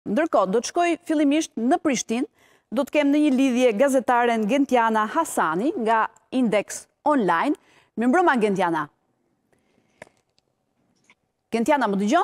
Ndërkohë, do të shkoj fillimisht në Prishtinë, do të kem në një lidhje gazetaren Gentiana Hasani nga Index Online. Mirëmbrëma Gentiana. Gentiana, më dëgjon?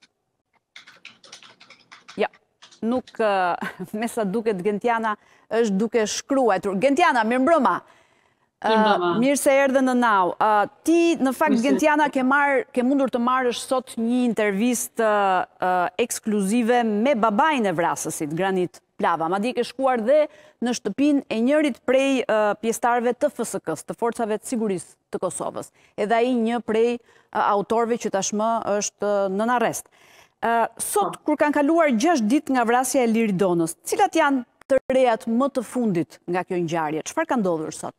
Ja, nuk, me sa duket Gentiana është duke shkruar. Gentiana, mirëmbrëma. Mirë se erdhe në nau. Ti, në fakt, Gentiana, ke mundur të marrësh sot një intervistë ekskluzive me babain e vrasësit, Granit Plava. Madje ke shkuar dhe në shtëpinë e njërit prej pjesëtarëve të FSK-s, të Forcave të Sigurisë të Kosovës. Edhe ai një prej autorëve që tashmë është nën arrest. Sot, kur kanë kaluar 6 ditë nga vrasja e Liridonës, cilat janë të rejat më të fundit nga kjo ngjarje? Çfarë ka ndodhur sot?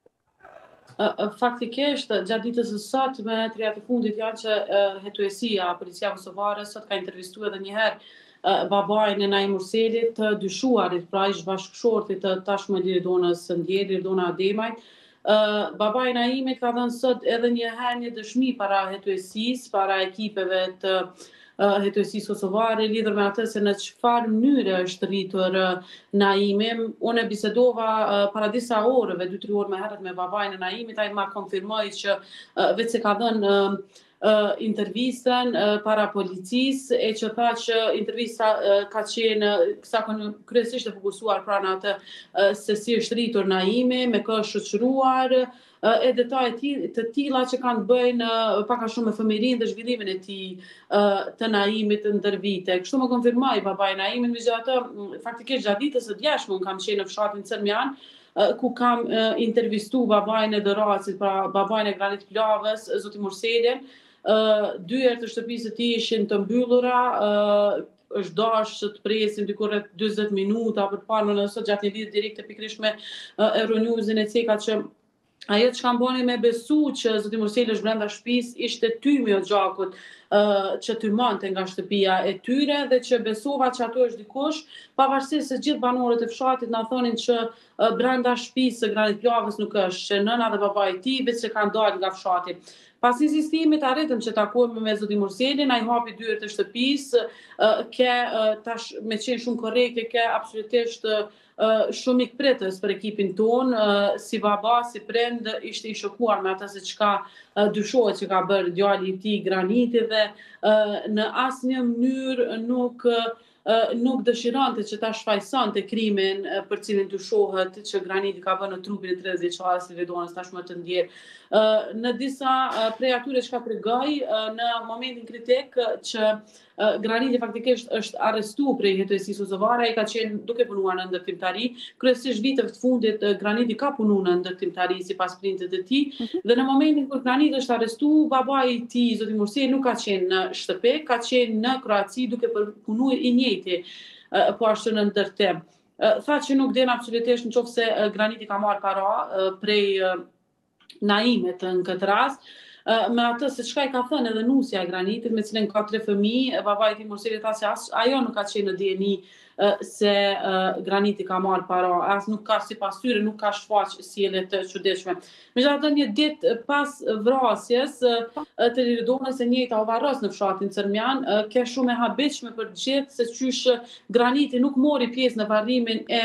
Faktikisht, gjatë ditës së sot, me të rejat e fundit janë që hetuesia, policia kosovare, sot ka intervistuar edhe një herë babain e Naim Urselit, të dyshuarit, pra ish bashkëshortit të tashmë Liridonës ndjer, Liridona Ademaj. Babai i Naimit ka dhënë sot edhe një herë një dëshmi para hetuesisë, para ekipeve të hetuesisë kosovare, lidhur me atë se në çfarë mënyre është rritur Naimi. Unë bisedova para disa orëve, 2-3 orë më herët me babain e Naimit, ai ma konfirmoi që vetë se ka dhënë intervistën para policisë, e që tha që intervista ka qenë kryesisht e fokusuar pra në atë se si është rritur Naimi, me kë është shoqëruar, e detaje të tilla që kanë bëjnë pak a shumë me fëmijërinë dhe zhvillimin e tij të Naimit ndër vite. Kështu më konfirmoi babai Naimit, megjithatë faktikisht gjatë ditës së djeshme unë kam qenë në fshatin Cermian, ku kam intervistu babain e Doracit, pra babain e Granit Plavës, zotin Urselin. Dyert të shtëpisë të tij ishin të mbyllura, është dashur që të presim diku rreth 40 minuta për parë nëse gjatë një lidhje direkte pikërisht me Euronewsin e cekat që ajo që kam bëni me besu që zoti Murseli është brenda shtëpisë ishte tymi o gjakut që tymante nga shtëpia e tyre dhe që besova që ato është dikush, pavarësisht se gjithë banorët e fshatit na thonin që brenda shtëpisë së Granit Plavës nuk është, që nëna dhe babai i tij vetë që kanë dalë nga fshati. Pas insistimit arritëm që takohemi me zotin Murselin, ai hapi dyert e shtëpisë, tash me qenë shumë korrekte, ke absolutisht shumë ikpritës për ekipin ton, si baba, si prind, ishte i shokuar me atë se çka dyshohet që ka bërë djali i tij Graniti dhe në asnjë mënyrë nuk dëshironte që ta shfaqsonte krimin për cilin dyshohet që Graniti ka bërë në trupin e 30 vjeçares së Liridonës tashmë të ndjer. Në disa prej atyre që ka tregoj në momentin kritik që Graniti faktikisht është arrestuar prej hetuesisë kosovare, ai ka qenë duke punuar në ndërtimtari. Kryesisht viteve të fundit Graniti ka punuar në ndërtimtari sipas prindit të tij dhe në momentin kur Graniti është arrestuar, babai i tij, zoti Murseli, nuk ka qenë në shtëpi, ka qenë në Kroaci duke punuar i njëjti, po ashtu në ndërtim. Tha që nuk den absolutisht nëse Graniti ka marrë para prej Naimit në këtë rast, me atë se çka i ka thënë edhe nusja e Granitit, me cilën ka 3 fëmijë, babai i tij Murseli tha se ajo nuk ka qenë në DNI se Graniti ka marrë para, as nuk ka sipas tyre nuk ka shfaq sjellje të çuditshme. Megjithatë një ditë pas vrasjes të Liridonës, e njëjta u varros në fshatin Cermian, ka shumë e habitshme për gjithë se qysh Graniti nuk mori pjesë në varrimin e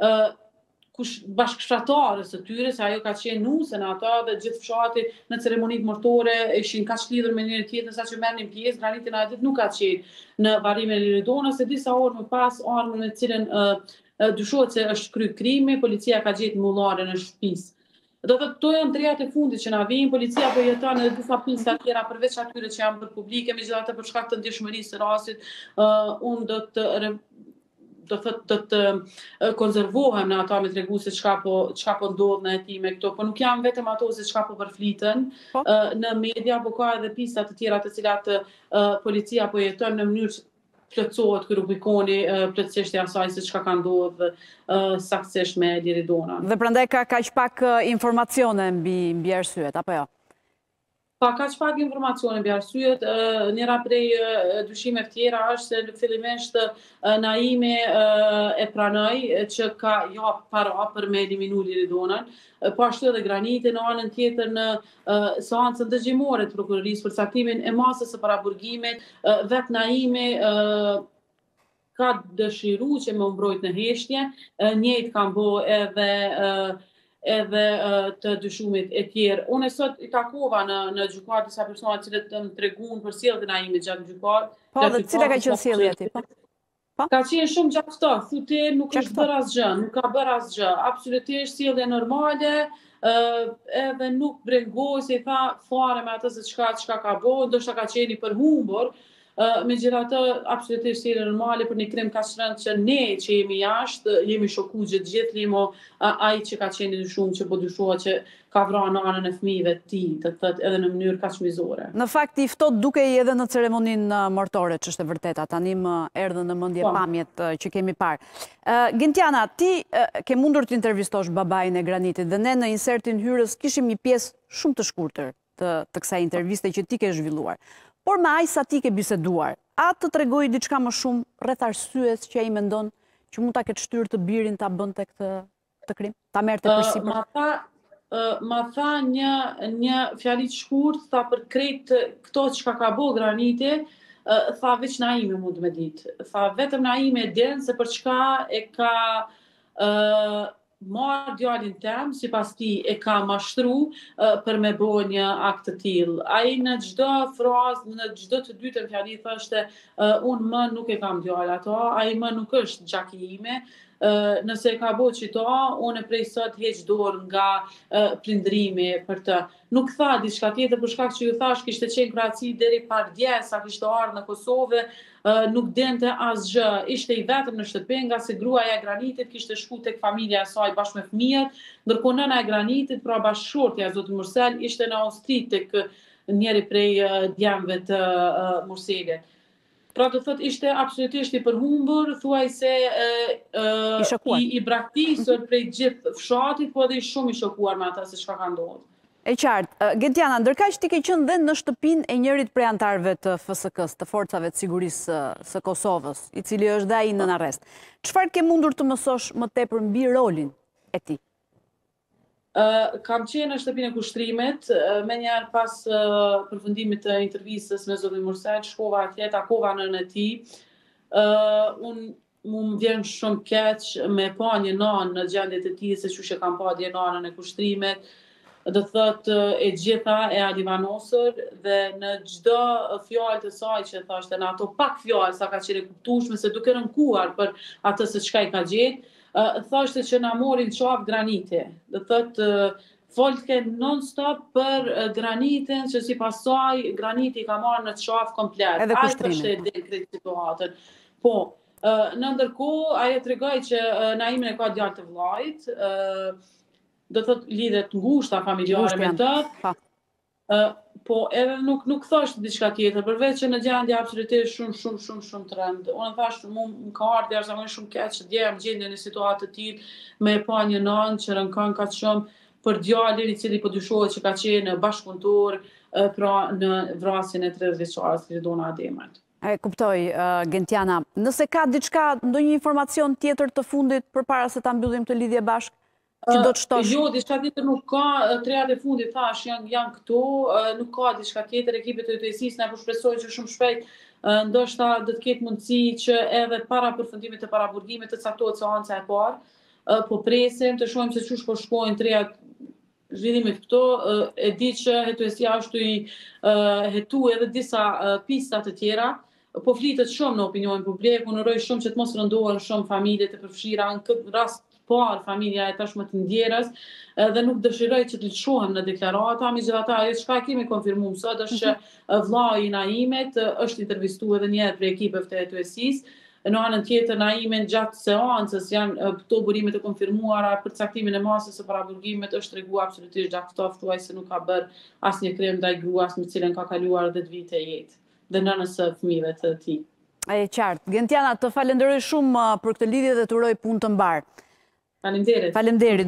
bashkëshortarës së tyre, se ajo ka qenë nuse në ata dhe gjithë fshati në ceremonitë martore ishin kaq lidhur me njëri tjetrin saqë merrnin pjesë. Graniti në atë ditë nuk ka qenë në varrimin e Liridonës, se disa orë më pas armën me cilën dyshohet se është kryer krimi, policia ka gjetur mullaren e shtëpisë. Do të thotë, to janë 3 javë të fundit që na vijnë, policia po jeton edhe disa pista tjera përveç atyre që janë për publike, megjithatë për shkak të ndjeshmërisë së rastit, unë do të konservohem në ata me tregu se çka po ndodh në hetime këto, po nuk janë vetëm ato se çka po përfliten në media, po ka edhe pista të tjera të cilat policia po jeton në mënyrë që plotësohet ky rubikoni plotësisht i asaj se çka ka ndodhur saktësisht me Liridonën. Dhe prandaj ka kaq pak informacione mbi arsyet, apo jo? Pa kaq pak informacione mbi arsyet, njëra prej dyshimeve tjera është se fillimisht Naimi e pranoi që ka jap para për me eliminu Liridonën, po ashtu edhe Graniti në anën tjetër në seancën dëgjimore të prokurorisë për caktimin e masës së paraburgimit, vetë Naimi ka dëshiru që më mbrojt në heshtje, njëjtë kam bo edhe të dyshumit e tjerë. Unë sot i takova në gjykatë disa persona që të më treguan për sjelljen e ime gjatë gjykatë. Po, dhe cila ka qenë sjellja e tij? Ka qenë shumë gjatë, thotë nuk është bërë asgjë, nuk ka bërë asgjë, absolutisht sjellje normale, edhe nuk brengoj se i tha fare me atë se çka ka bo, ndoshta ka qenë i përhumbur. Megjithatë, absolutisht sjellje normale për një krim kaq të rëndë që ne që jemi jashtë, jemi shokuar gjithë limo ai që ka qenë i dyshuar që po dyshohet që ka vrarë nanën e fëmijëve të tij, të thotë edhe në mënyrë kaq mizore. Në fakt i ftohtë dukej edhe në ceremoninë martore, ç'është e vërteta, tani më erdhën në mendje pamjet që kemi parë. Gentiana, ti ke mundur të intervistosh babain e Granitit dhe ne në insertin hyrës kishim një pjesë shumë të shkurtër të kësaj interviste që ti ke zhvilluar. Por me aq sa ti ke biseduar, a të tregoj diçka më shumë rreth arsyes që ai mendon që mund ta ketë shtyrë të birin ta bënte këtë krim? Ta merrte përsipër? Ma tha një fjali të shkurt, tha për krejt këto që ka bo Graniti, tha veç Naime mund me ditë. Tha vetëm Naime e din se për çka e ka marrë djalin tem, sipas tij e ka mashtru për me bo një akt të tillë. Ai në çdo frazë, në çdo të dytën fjali thoshte unë më nuk e kam djalin ato, ai më nuk është gjaki ime. Nëse e ka bo qito, unë prej sot heq dorë nga prindrimi për të. Nuk tha diçka tjetër për shkak që ju thash kishte qenë Kroaci deri pardje sa kishte ardhur në Kosovë, nuk dente asgjë. Ishte i vetëm në shtëpi nga se gruaja e Granitit kishte shku tek familja e saj bashkë me fëmijët, ndërkohë nëna e Granitit, pra bashkëshortja e zotit Mursel, ishte në Austri tek njëri prej djemve të Murselit. Pra të thot ishte absolutisht i përhumbur, thuaj se i braktisur prej gjithë fshatit, po edhe i shumë i shokuar me ata se çka ka ndodhur. E qartë. Gentiana, ndërkaq ti ke qenë dhe në shtëpinë e njërit prej antarëve të FSK-s, të Forcave të Sigurisë së Kosovës, i cili është dhe ai nën arrest. Çfarë ke mundur të mësosh më tepër mbi rolin e tij? Kam qenë në shtëpinë e kushtrimit, me njerë pas përfundimit të intervistës me zotin Mursel, shkova atje, takova nënën e tij. Unë më vjen shumë keq me pa një nanë në gjendjet e tij, se çuçi kam pa dje nanën e kushtrimit, do thot e gjitha e alivanosur dhe në çdo fjalë të saj që thoshte, në ato pak fjalë sa ka qenë kuptueshme se duke rënkuar për atë se çka i ka gjetë, thoshte që na morin qafë Graniti. Do thot folke non-stop për Granitin, që sipas saj Graniti ka marrë në qafë komplet. Edhe kushtrimin. Ai kishte krejt situatën. Po, në ndërkohë ajo tregoi që Naimin e ka djalë të vllajit, do thot lidhet ngushta familjare me të. Po edhe nuk thoshte diçka tjetër, përveç që në gjendje absolutisht shumë të rëndë. Unë thash, më ka ardhur jashtëzakonisht shumë keq që dje më gjendje në situatë të tillë me pa një nanë që rënkon kaq shumë për djalin i cili po dyshohet që ka qenë bashkëpunëtor pra në vrasjen e 30 vjeçare Spiridona Ademajt. E kuptoj, Gentiana. Nëse ka diçka, ndonjë informacion tjetër të fundit përpara se ta mbyllim këtë lidhje bashkë? Jo, diçka tjetër nuk ka, 3 javë e fundit thash janë këtu, nuk ka diçka tjetër, ekipet e UTS-së na po shpresojnë që shumë shpejt ndoshta do të ketë mundësi që edhe para përfundimit të paraburgimit të caktohet seanca e parë, po presim të shohim se çush po shkojnë 3 zhvillimit këto, e di që hetuesia është i hetu edhe disa pista të tjera, po flitet shumë në opinionin publik, unë uroj shumë që të mos rëndohen shumë familje të përfshira, në këtë rast parë familja e tashmë të ndjerës, dhe nuk dëshiroj që të lëshohem në deklarata, megjithatë ajo çka kemi konfirmuar sot është që vllai i Naimit është intervistuar edhe një herë për ekipet të hetuesisë. Në anën tjetër, Naimin gjatë seancës janë këto burimet e konfirmuara për caktimin e masës së paraburgimit, është treguar absolutisht gjatë thuaj se nuk ka bërë asnjë krim ndaj gruas me cilën ka kaluar 10 vite jetë dhe nënës së fëmijëve të tij. E qartë. Gentiana, të falenderoj shumë për këtë lidhje dhe të uroj punë të mbar. Faleminderit. Faleminderit.